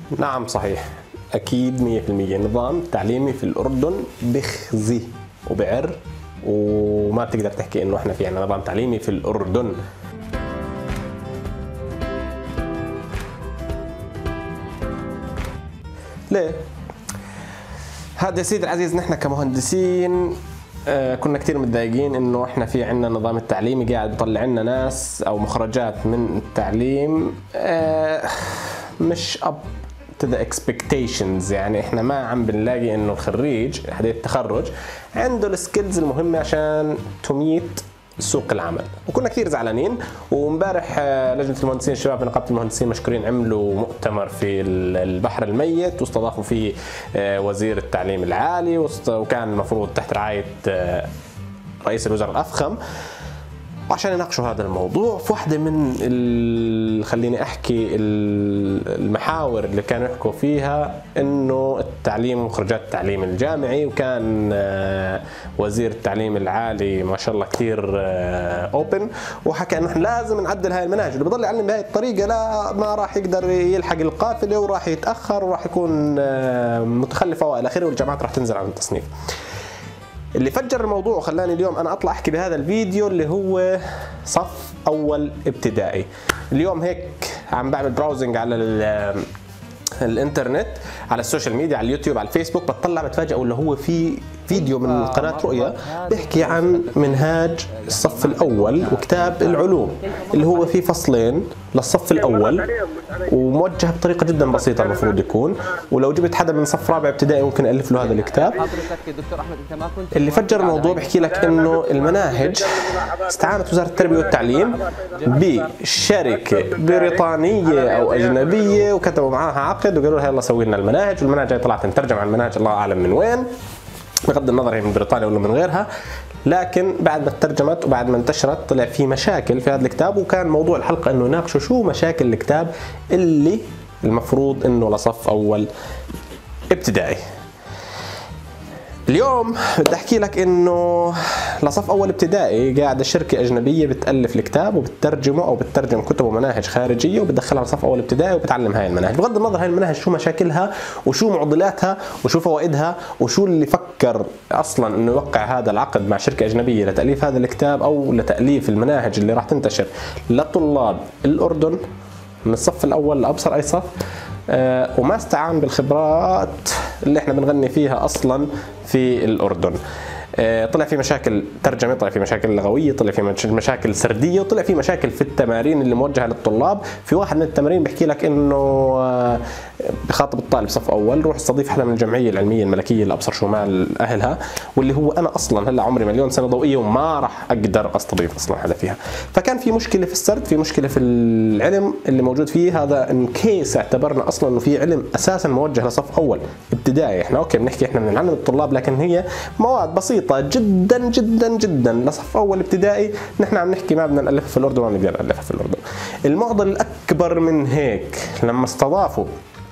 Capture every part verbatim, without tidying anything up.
نعم صحيح، أكيد مية بالمية نظام تعليمي في الأردن بخزي وبعر، وما بتقدر تحكي إنه إحنا في عنا نظام تعليمي في الأردن. ليه؟ هذا يا سيدي العزيز، نحن كمهندسين آه كنا كتير متضايقين انه احنا في عنا النظام التعليمي قاعد بيطلع لنا ناس او مخرجات من التعليم آه مش up to the expectations. يعني احنا ما عم بنلاقي انه الخريج حديث التخرج عنده السكيلز المهمة عشان تميت سوق العمل، وكنا كثير زعلانين. وامبارح لجنه المهندسين الشباب في نقابه المهندسين مشكورين عملوا مؤتمر في البحر الميت، واستضافوا فيه وزير التعليم العالي، وكان المفروض تحت رعايه رئيس الوزراء الافخم عشان يناقشوا هذا الموضوع. في واحدة من ال... خليني احكي المحاور اللي كانوا يحكوا فيها انه التعليم ومخرجات التعليم الجامعي، وكان وزير التعليم العالي ما شاء الله كثير اوبن، وحكى انه احنا لازم نعدل هاي المناهج، اللي بضل يعلم بهاي الطريقة لا ما راح يقدر يلحق القافلة وراح يتاخر وراح يكون متخلف والى اخره، والجامعات راح تنزل عن التصنيف. اللي فجر الموضوع وخلاني اليوم انا اطلع احكي بهذا الفيديو اللي هو صف اول ابتدائي. اليوم هيك عم بعمل براوزنج على الانترنت، على السوشيال ميديا، على اليوتيوب، على الفيسبوك، بتطلع بتفاجئ اللي هو في فيديو من قناة رؤيا بيحكي عن منهاج الصف الأول وكتاب العلوم اللي هو فيه فصلين للصف الأول، وموجه بطريقة جدا بسيطة المفروض يكون، ولو جبت حدا من صف رابع ابتدائي ممكن ألف له هذا الكتاب. اللي فجر الموضوع بيحكي لك إنه المناهج استعانت وزارة التربية والتعليم بشركة بريطانية أو أجنبية، وكتبوا معاها عقد وقالوا لها يلا سوي لنا المناهج، والمناهج هي طلعت تترجم عن المناهج الله أعلم من وين، بغض النظر هي من بريطانيا ولا من غيرها. لكن بعد ما ترجمت وبعد ما انتشرت طلع في مشاكل في هذا الكتاب، وكان موضوع الحلقة انه يناقشوا شو مشاكل الكتاب اللي المفروض انه لصف اول ابتدائي. اليوم بدي احكي لك انه لصف اول ابتدائي قاعده شركه اجنبيه بتالف الكتاب وبتترجمه او بتترجم كتب ومناهج خارجيه وبتدخلها لصف اول ابتدائي وبتعلم هاي المناهج. بغض النظر هاي المناهج شو مشاكلها وشو معضلاتها وشو فوائدها وشو اللي فكر اصلا انه يوقع هذا العقد مع شركه اجنبيه لتاليف هذا الكتاب او لتاليف المناهج اللي راح تنتشر لطلاب الاردن من الصف الاول لابصر اي صف، أه وما استعان بالخبرات اللي احنا بنغني فيها اصلا في الاردن. أه طلع في مشاكل ترجمه، طلع في مشاكل لغويه، طلع في مشاكل سرديه، وطلع في مشاكل في التمارين اللي موجهه للطلاب. في واحد من التمارين بحكي لك انه أه بخاطب الطالب صف اول روح استضيف حدا من الجمعيه العلميه الملكيه لابصر شمال اهلها، واللي هو انا اصلا هلا عمري مليون سنه ضوئيه وما راح اقدر استضيف اصلا حدا فيها. فكان في مشكله في السرد، في مشكله في العلم اللي موجود فيه. هذا ان كيس اعتبرنا اصلا انه في علم اساسا موجه لصف اول ابتدائي. احنا اوكي بنحكي احنا بنعلم الطلاب، لكن هي مواد بسيطه جدا جدا جدا لصف اول ابتدائي. نحن عم نحكي ما بدنا نالفها في الاردن وما بنقدر نالفها في الاردن. المعضله الاكبر من هيك لما استضافوا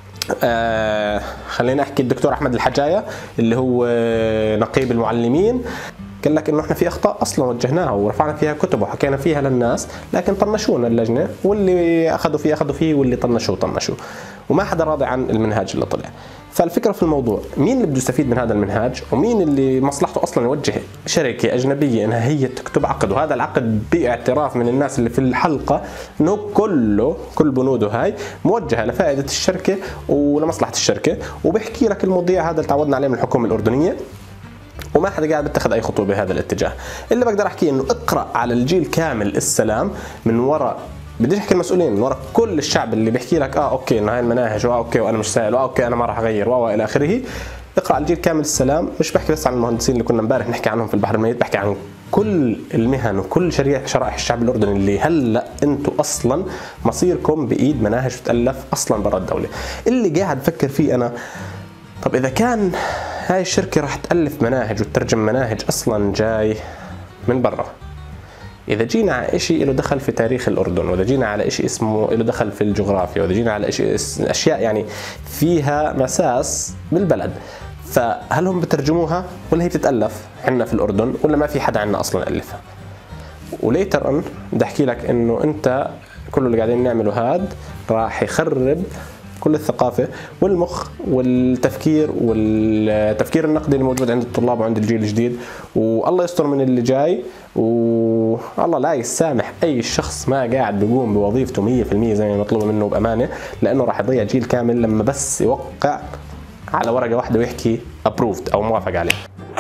آه خلينا احكي الدكتور احمد الحجايه اللي هو نقيب المعلمين، قال لك انه احنا في اخطاء اصلا وجهناها ورفعنا فيها كتب وحكينا فيها للناس، لكن طنشونا اللجنه، واللي اخذوا فيه اخذوا فيه واللي طنشوه طنشوه، وما حدا راضي عن المنهاج اللي طلع. فالفكره في الموضوع مين اللي بده يستفيد من هذا المنهاج، ومين اللي مصلحته اصلا يوجه شركه اجنبيه انها هي تكتب عقد، وهذا العقد باعتراف من الناس اللي في الحلقه انه كله كل بنوده هاي موجهه لفائده الشركه ولمصلحه الشركه. وبحكي لك المذيع هذا اللي تعودنا عليه من الحكومه الاردنيه، وما حدا قاعد بيتخذ اي خطوه بهذا الاتجاه. اللي بقدر احكي انه اقرا على الجيل كامل السلام من وراء، بديش احكي المسؤولين، من وراء كل الشعب اللي بيحكي لك اه اوكي انه هاي المناهج واه اوكي وانا مش سائل واه اوكي انا ما راح اغير واه الى اخره. اقرا على الجيل كامل السلام. مش بحكي بس عن المهندسين اللي كنا امبارح نحكي عنهم في البحر الميت، بحكي عن كل المهن وكل شريحه شرائح الشعب الاردني اللي هلا انتم اصلا مصيركم بايد مناهج بتالف اصلا برا الدوله. اللي قاعد بفكر فيه انا، طب اذا كان هاي الشركه راح تالف مناهج وتترجم مناهج اصلا جاي من برا، إذا جينا على شيء له دخل في تاريخ الأردن، وإذا جينا على شيء اسمه له دخل في الجغرافيا، وإذا جينا على شيء أشياء يعني فيها مساس بالبلد، فهل هم بترجموها ولا هي بتتألف عندنا في الأردن ولا ما في حدا عندنا أصلا ألفها؟ وليتر أن بدي أحكي لك إنه أنت كل اللي قاعدين نعمله هاد راح يخرب كل الثقافه والمخ والتفكير والتفكير النقدي الموجود عند الطلاب وعند الجيل الجديد. والله يستر من اللي جاي، والله لا يسامح اي شخص ما قاعد بيقوم بوظيفته مية بالمية زي ما مطلوب منه بامانه، لانه راح يضيع جيل كامل لما بس يوقع على ورقه واحده ويحكي ابروفد او موافق عليه.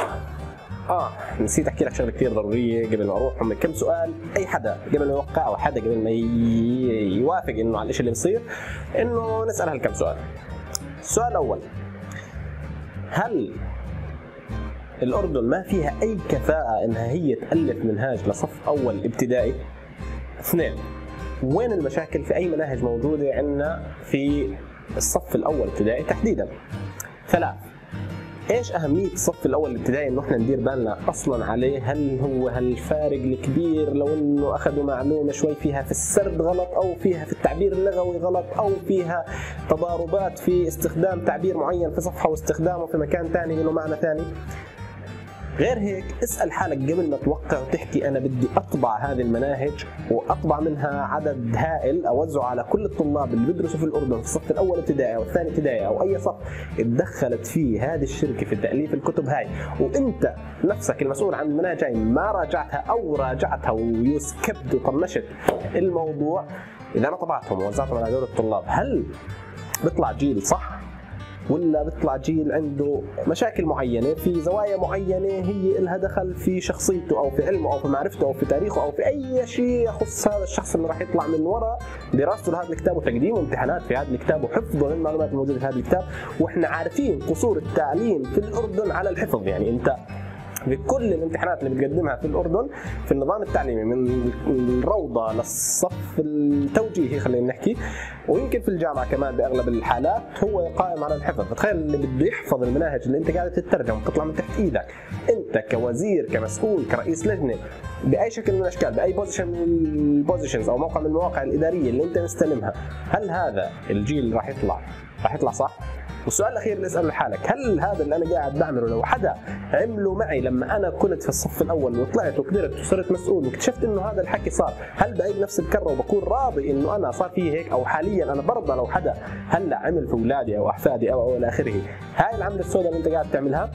اه نسيت احكي لك شغله كثير ضروريه قبل ما اروح، هم كم سؤال اي حدا قبل ما يوقع او حدا قبل ما يوافق انه على الشيء اللي بصير، انه نسال هالكم سؤال. السؤال الاول، هل الاردن ما فيها اي كفاءه انها هي تالف منهاج لصف اول ابتدائي؟ اثنين، وين المشاكل في اي مناهج موجوده عندنا في الصف الاول ابتدائي تحديدا؟ ثلاث، ايش اهميه الصف الاول الابتدائي انه احنا ندير بالنا اصلا عليه؟ هل هو هالفارق الكبير لو انه اخذوا معلومه شوي فيها في السرد غلط، او فيها في التعبير اللغوي غلط، او فيها تضاربات في استخدام تعبير معين في صفحه واستخدامه في مكان ثاني له معنى ثاني؟ غير هيك اسال حالك قبل ما توقع وتحكي انا بدي اطبع هذه المناهج واطبع منها عدد هائل اوزعه على كل الطلاب اللي بيدرسوا في الاردن في الصف الاول ابتدائي او الثاني ابتدائي او اي صف اتدخلت فيه هذه الشركه في تاليف الكتب هاي، وانت نفسك المسؤول عن المناهج هاي ما راجعتها او راجعتها ويسكبت وطنشت الموضوع، اذا انا طبعتهم ووزعتهم على هذول الطلاب هل بيطلع جيل صح؟ ولا بيطلع جيل عنده مشاكل معينه في زوايا معينه هي لها دخل في شخصيته او في علمه او في معرفته او في تاريخه او في اي شيء يخص هذا الشخص اللي راح يطلع من وراء دراسته لهذا الكتاب وتقديمه امتحانات في هذا الكتاب وحفظه للمعلومات الموجوده في هذا الكتاب. واحنا عارفين قصور التعليم في الاردن على الحفظ، يعني انت بكل الامتحانات اللي بتقدمها في الأردن في النظام التعليمي من الروضة للصف التوجيهي خلينا نحكي، ويمكن في الجامعة كمان بأغلب الحالات هو قائم على الحفظ. تخيل اللي بده يحفظ المناهج اللي انت قاعد تترجم وتطلع من تحت ايدك، انت كوزير كمسؤول كرئيس لجنة بأي شكل من الأشكال بأي بوزيشن من البوزيشنز أو موقع من المواقع الإدارية اللي انت مستلمها، هل هذا الجيل اللي راح يطلع راح يطلع صح؟ والسؤال الاخير اللي اساله لحالك، هل هذا اللي انا قاعد بعمله لو حدا عمله معي لما انا كنت في الصف الاول وطلعت وكبرت وصرت مسؤول واكتشفت انه هذا الحكي صار، هل بعيد نفس الكره وبكون راضي انه انا صار في هيك؟ او حاليا انا برضى لو حدا هلا عمل في اولادي او احفادي او الى اخره هاي العمله السوداء اللي انت قاعد تعملها؟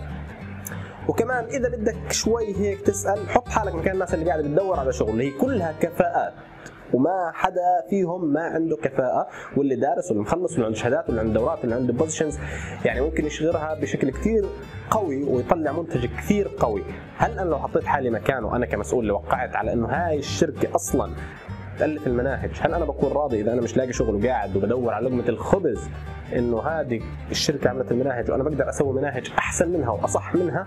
وكمان اذا بدك شوي هيك تسال، حط حالك مكان الناس اللي قاعده بتدور على شغل، هي كلها كفاءات وما حدا فيهم ما عنده كفاءة، واللي دارس واللي مخلص واللي عنده شهادات واللي عنده دورات واللي عنده بوزيشنز يعني ممكن يشغلها بشكل كثير قوي ويطلع منتج كثير قوي. هل انا لو حطيت حالي مكانه انا كمسؤول اللي وقعت على انه هاي الشركة اصلا تألف المناهج، هل انا بكون راضي اذا انا مش لاقي شغل وقاعد وبدور على لقمة الخبز انه هذه الشركة عملت المناهج وانا بقدر اسوي مناهج احسن منها واصح منها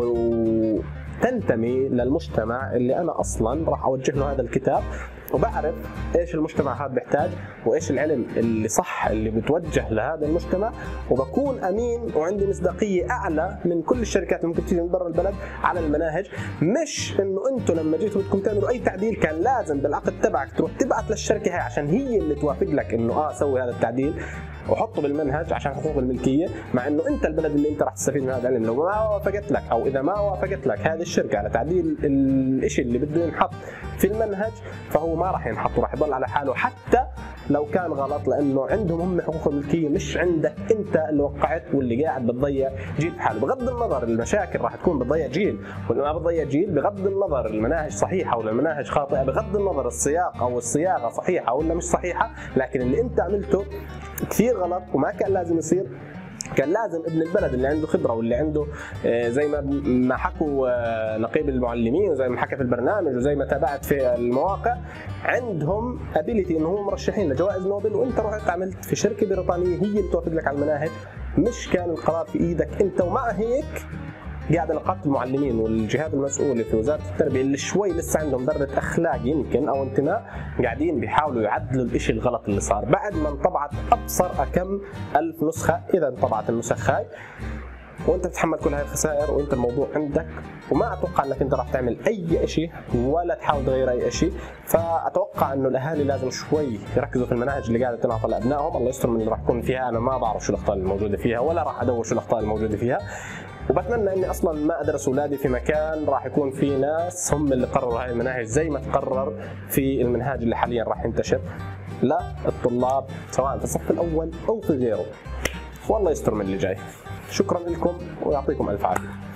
وتنتمي للمجتمع اللي انا اصلا راح اوجه له هذا الكتاب، وبعرف ايش المجتمع هذا بيحتاج وايش العلم اللي صح اللي بتوجه لهذا المجتمع، وبكون امين وعندي مصداقيه اعلى من كل الشركات اللي ممكن تيجي من برا البلد على المناهج. مش انه انتم لما جيتوا بدكم تعملوا اي تعديل كان لازم بالعقد تبعك تروح تبعت للشركه هاي عشان هي اللي توافق لك انه اه سوي هذا التعديل وحطه بالمنهج عشان حقوق الملكيه، مع انه انت البلد اللي انت راح تستفيد من هذا العلم. لو ما وافقت لك او اذا ما وافقت لك هذه الشركه على تعديل الشيء اللي بده ينحط في المنهج فهو ما راح ينحط وراح يضل على حاله حتى لو كان غلط، لانه عندهم هم حقوق الملكيه مش عندك انت اللي وقعت واللي قاعد بتضيع جيل في حاله. بغض النظر المشاكل راح تكون بتضيع جيل ولا ما بتضيع جيل، بغض النظر المناهج صحيحه ولا المناهج خاطئه، بغض النظر السياق او الصياغه صحيحه ولا مش صحيحه، لكن اللي انت عملته كثير غلط وما كان لازم يصير. كان لازم ابن البلد اللي عنده خبره واللي عنده زي ما ما حكوا نقيب المعلمين وزي ما حكى في البرنامج وزي ما تابعت في المواقع، عندهم ابيليتي انه هم مرشحين لجوائز نوبل، وانت رحت عملت في شركه بريطانيه هي اللي توافق لك على المناهج، مش كان القرار في ايدك انت. ومع هيك قاعده نقابه المعلمين والجهات المسؤوله في وزاره التربيه اللي شوي لسه عندهم ذره اخلاق يمكن او انتماء قاعدين بيحاولوا يعدلوا الشيء الغلط اللي صار بعد ما انطبعت ابصر كم الف نسخه، اذا انطبعت النسخ هاي وانت بتتحمل كل هاي الخسائر وانت الموضوع عندك، وما اتوقع انك انت راح تعمل اي شيء ولا تحاول تغير اي شيء. فاتوقع انه الاهالي لازم شوي يركزوا في المناهج اللي قاعده تنعطى لابنائهم. الله يستر من اللي راح يكون فيها، انا ما بعرف شو الاخطاء الموجوده فيها ولا راح ادور شو الاخطاء الموجوده فيها، وبتمنى اني اصلا ما ادرس اولادي في مكان راح يكون في ناس هم اللي قرروا هاي المناهج زي ما تقرر في المنهاج اللي حاليا راح ينتشر. للطلاب سواء في الصف الاول او في غيره. والله يستر من اللي جاي. شكرا لكم ويعطيكم الف عافيه.